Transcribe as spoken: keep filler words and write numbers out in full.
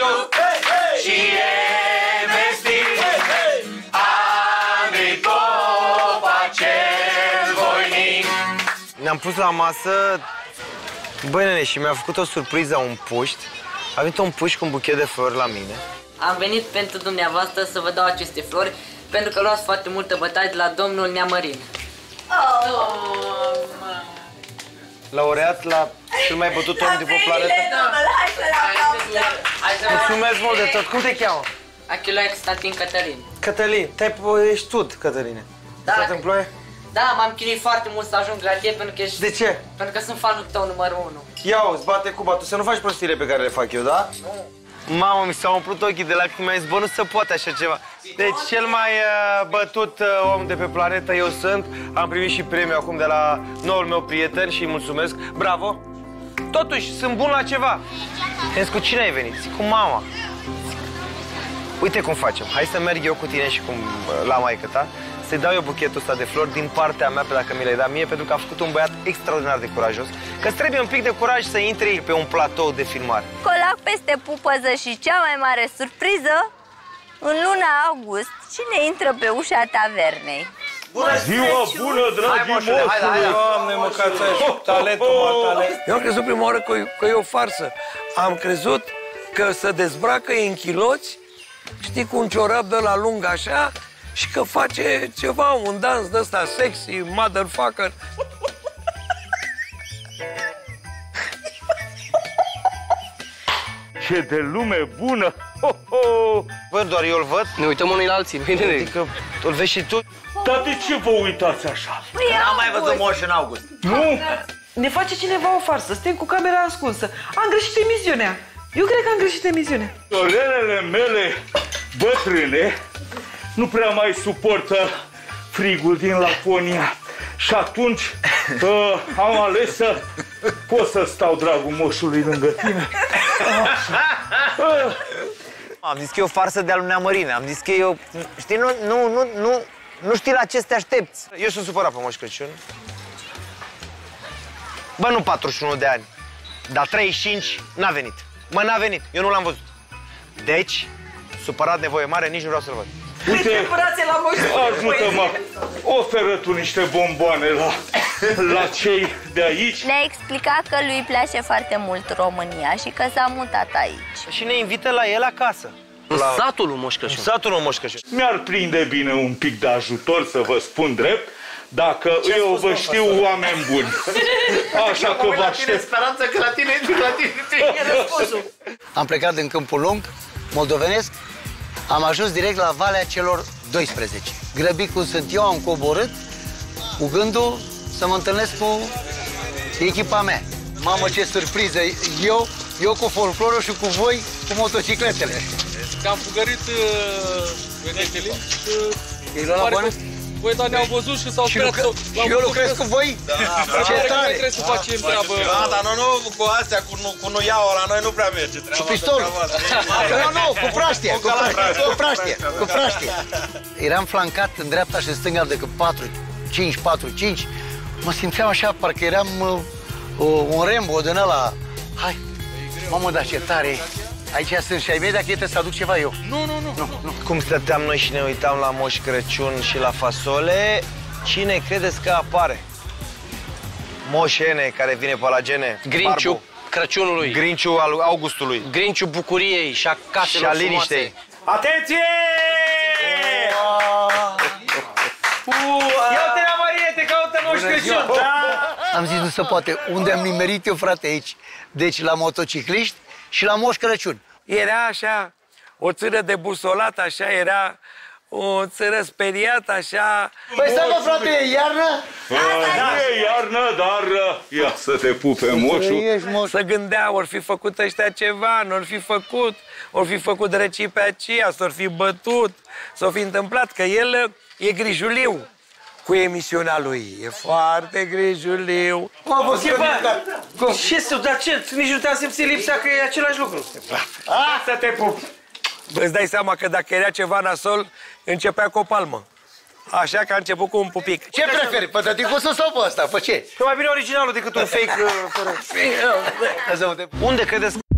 făcut și e vestit. Andrei cel voinic. Ne-am pus la masă, băi nene, și mi-a făcut o surpriză, un puști. A venit un puști cu un buchet de flori la mine. Am venit pentru dumneavoastră să vă dau aceste flori, pentru că luați foarte multă bătaie de la domnul Neamărin. Oh. Laureat la cel mai bătut om de pe planetă. Mulțumesc mult de tot. Cum te cheamă? Achiloi Constantin Cătălin. Cătălin, ești tu, Cătăline. Da. Stai în ploaie? Da, m-am chinuit foarte mult să ajung la tine pentru că ești... De ce? Pentru că sunt fanul tău numărul unu. Ia-o-ți, bate cuba, tu să nu faci prostiile pe care le fac eu, da? Nu. Mamă, mi s-au umplut ochii de lacrimi, mi-a zis, bă, nu se poate așa ceva. Deci, cel mai uh, bătut uh, om de pe planetă eu sunt. Am primit și premiul acum de la noul meu prieten și îi mulțumesc. Bravo! Totuși, sunt bun la ceva. Crezi, cu cine ai venit? Zic, cu mama. Uite cum facem. Hai să merg eu cu tine și cum la maică ta, să-i dau eu buchetul ăsta de flori din partea mea, pe dacă mi le-ai dat mie, pentru că a făcut un băiat extraordinar de curajos, că-ți trebuie un pic de curaj să intri pe un platou de filmare. Colac peste pupăză și cea mai mare surpriză, în luna august, cine intră pe ușa tavernei? Bună ziua, bună, dragii moșule! Doamne, măcați așa, talentul, mă, talent. Eu am crezut prima oară că, că e o farsă. Am crezut că se dezbracă în chiloți, știi, cu un ciorap de la lung așa, și că face ceva, un dans de ăsta sexy, motherfucker. Ce de lume bună! Ho, ho. Bă, doar eu îl văd? Ne uităm unii la alții, bine? Adică îl vezi și tu? Dar de ce vă uitați așa? N-am mai văzut moș în august. Nu? Ne face cineva o farsă, suntem cu camera ascunsă. Am greșit emisiunea. Eu cred că am greșit emisiunea. Sorelele mele bătrâne nu prea mai suportă frigul din Laponia. Și atunci uh, am ales să pot să stau, dragul moșului, lângă tine. Uh. Am zis că e o farsă de-a lui Neamărin. Am zis că e o... Știi, nu, nu, nu, nu, nu știi la ce să te aștepți. Eu sunt supărat pe Moș Crăciun. Bă, nu patruzeci și unu de ani, dar treizeci și cinci n-a venit. Mă, n-a venit. Eu nu l-am văzut. Deci, supărat, nevoie mare, nici nu vreau să-l văd. Uite, ajută-mă, oferă tu niște bomboane la, la cei de aici. Ne-a explicat că lui place foarte mult România și că s-a mutat aici. Și ne invită la el acasă. În la... satul lui Moș Crăciun. În satul lui Moș Crăciun. Mi-ar prinde bine un pic de ajutor, să vă spun drept, dacă ce eu vă știu oameni buni. Așa că vă aștept. Speranță că la tine e la tine. E răspunsul. Am plecat din Câmpul Lung, moldovenesc. Am ajuns direct la Valea celor doisprezece. Grăbit cum sunt eu, am coborât cu gândul să mă întâlnesc cu echipa mea. Mamă, ce surpriză! Eu, eu cu folclorul și cu voi cu motocicletele. Că am fugărit vedetele. E la bani? Băi, dar ne-au văzut și s-au sperat. Și eu lucrez cu voi? Ce tare! Trebuie să facem treabă. Da, dar nu, nu, cu astea, cu, cu nuiaua la noi nu prea merge. Cu pistolul? Nu, nu, cu praștie, cu praștie, cu praștie, cu praștie. Eram flancat în dreapta și în stânga de patru cinci, patru cinci. Mă simțeam așa, parcă eram uh, un Rambo din ăla. Hai, mamă, dar ce tare! Aici sunt și ai mei, dacă e, trebuie să aduc ceva eu. Nu, nu, nu. nu, nu. Cum stăteam noi și ne uitam la Moș Crăciun și la fasole, cine credeți că apare? Moș Ene, care vine pe la gene. Grinciu Barbu. Crăciunului. Grinciu al Augustului. Grinciu bucuriei și a caselor și a liniștei. Atenție! Ia-te la Marie, te caută Moș Crăciun! Am zis, nu se poate. Unde am nimerit eu, frate, aici? Deci la motocicliști și la Moș Crăciun. Era așa, o țără de busolat, așa, era o țără speriată, așa... Păi stai, mă, frate, e iarnă? Nu e iarnă, dar ia să te pupe moșul. Să gândea, ori fi făcut ăștia ceva, nu-or fi făcut, ori fi făcut răcii pe aceea, s-or fi bătut, s-o fi întâmplat, că el e grijuliu cu emisiunea lui. E foarte grijuliu. Mă, bă, bă, ce să, dar ce? Nici nu te-am simțit lipsa că e același lucru. Să te pup! Bă, îți dai seama că dacă era ceva nasol, începea cu o palmă. Așa că a început cu un pupic. Ce preferi, pe tăticuțul sau pe ăsta? Pe ce? Că mai bine originalul decât un fake fără... Unde credeți